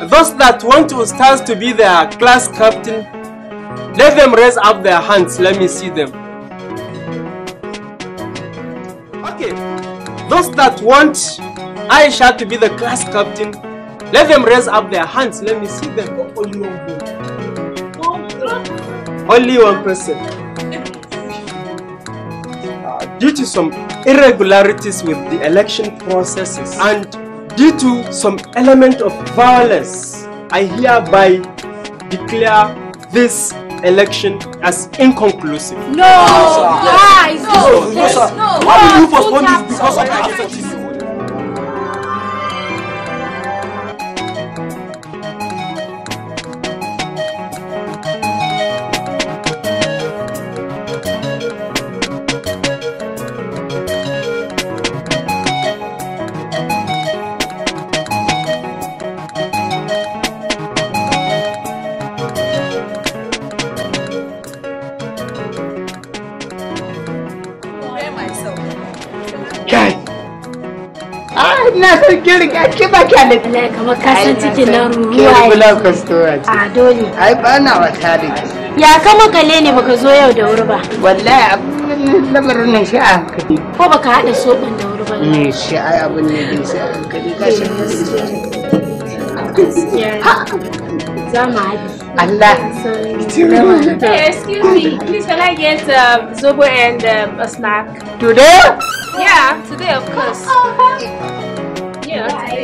Those that want Ustaz to be their class captain, let them raise up their hands. Let me see them. Okay. Those that want Aisha to be the class captain, let them raise up their hands. Let me see them. Only one person. Due to some irregularities with the election processes and due to some element of violence, I hereby declare this election as inconclusive. No! Guys! No! Why will you postpone this because of the absentees? Na san kin riga ki ba ki da kamar ka san cikin nan ruwa. Ki bula kastora. A dole. Ai ba na wata da ki. Ya ka makale ne baka zo yau da wuri ba. Wallahi abin lamarin nan shi a hankali. Ko baka hada soban da wuri ba ne? Shi ai abin ne din sai a hankali ka shi. Za mu haɗi. Allah. Hey, excuse me. Please, can I get zobo and a snack? Today? Yeah, today of course. Yeah, today.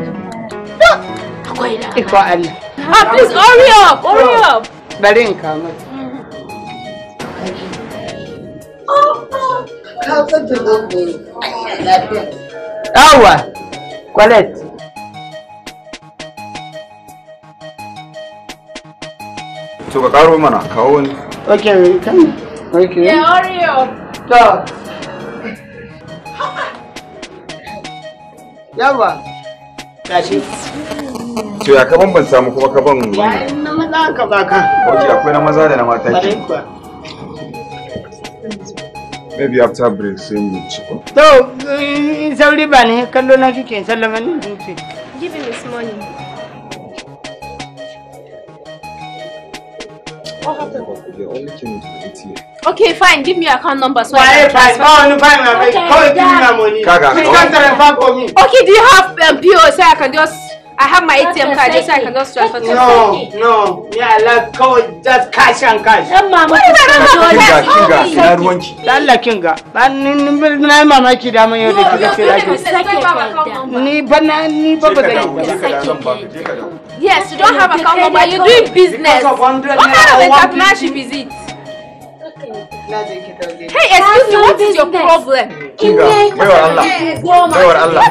Iko Allah. Ah, please hurry up, hurry up. Bari in kama. Ka san ta zobo. Yawa. Colette. To ka karo mana kawo ni. Okay, come. Okay. Yeah, hurry up. To. Yawa. Tashi. To ya ka bambanta mu kuma ka ban Ya na maza ka baka. Okay, akwai na maza da na mata ke. Maybe after break sai mu ci. To, sauri ba ne kallo na kike sallama ni. Give him his money. Okay, fine. Give me your account number so I can transfer. Okay, do you have PO so I can just? I have my ATM card so I can just transfer to you. No. Yeah, like just cash and cash. Kinga. Na mamaki da mun yau da kika ce ni ba ba da. Yes, you don't have account number. You're doing business. What kind of entrepreneurship is it? Hey, excuse me, what is your problem? Kinga, baiwar Allah. Baiwar Allah.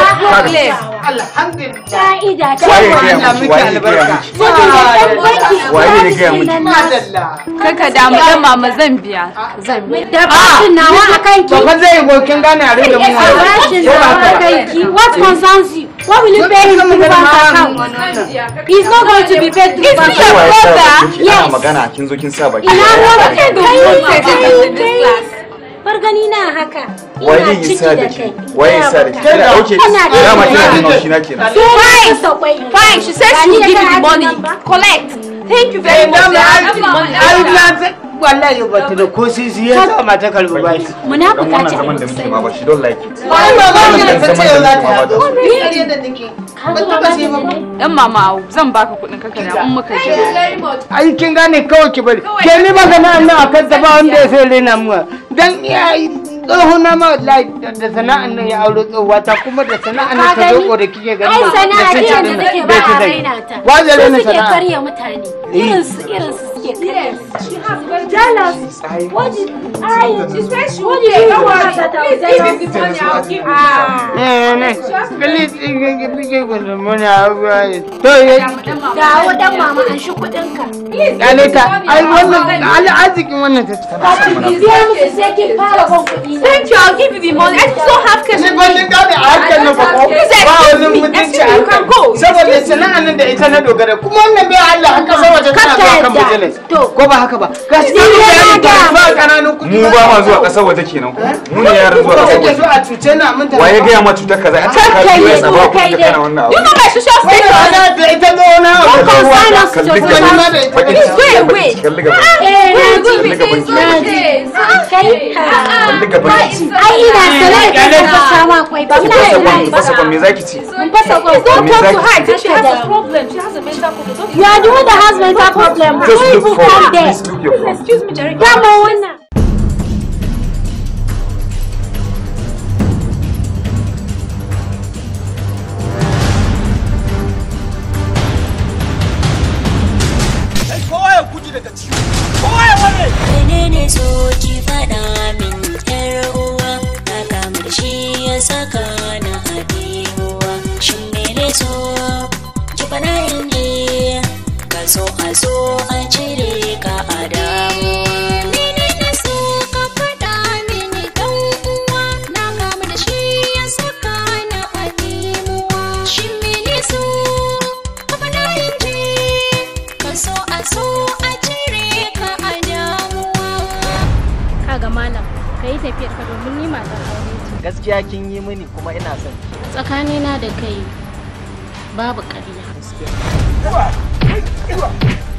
Waye ne ga miki? Kaka da mu dan mama zan biya. Da bashin nawa akan ki. Ba zai go kin gane a rinda mu. Bashin nawa akan ki. What concerns you? What will you pay him through bank account? He's not going to be paid through bank account. Yes. Magana kin zo kin sa baki. Ina ruwa kai bar gani na haka. Waye yi sa da ki? Waye sa da ki? Okay. Dama kina da shi na kenan. Fine. She says she will give you the money. Collect. Thank you very much. Wallahi ba ta da ko sisi ya sa mata kalbu ba shi. Munafuka ce. Zaman da muke ma ba she don't like it. Wai mama ne ta ce za ta. Dan mama zan baka kudin kaka da in muka je. Ai kin gane kawai ki bari. Ke ni magana nan akan ta ba wanda ya sai rena mu. Dan yayi tsohona ma wallahi da sana'an nan ya aure tsohuwa ta kuma da sana'an nan ta zo da kike gani. Ai sana'a ce da take ba a raina ta. Wajen rena Suke sana'a. karya mutane. Irin su suke karya. Jealous. What did she said she would give me the money I'll give her. Please give me the money I'll give her. Ga wadan mama an shi kudin ka. Aleta, ai wannan arzikin wannan ta Biya musu sai kin fara ban kudi. Thank you, I'll give you the money. I just don't have cash. Ni ban ga da harkar na ba ko. Please excuse me. You can go Ko saboda sana'an nan da ita na dogara kuma wannan bai Allah haka saboda tana zuwa kan business ko ba haka ba gashi ne ba kananun kudi mu ba ma zuwa kasar waje kenan mu ne yaran zuwa kasar waje so a cuce na mun ta waye ga ma cutar kaza a cikin kasuwa sababa ku da kana wannan abu you know my social status da ita zo na me zaki ci You are the one that has mental problem. just look for please look your phone. Excuse me, Jerry. Come on. Menene so ki faɗa min ƴar uwa na kama da shi ya saka na haɗewa shin mene so ki faɗa in ji ka so a cire ka a damuwa menene so ka faɗa mini ɗan uwa na kama da shi ya saka na haɗewa shin mene so ka faɗa in ji ka so a cire ka a damuwa. Kaga malam, ka yi tafiyar ka domin ni matar aure ce. Gaskiya kin yi mini kuma ina son ki. Tsakanina da kai babu ƙarya.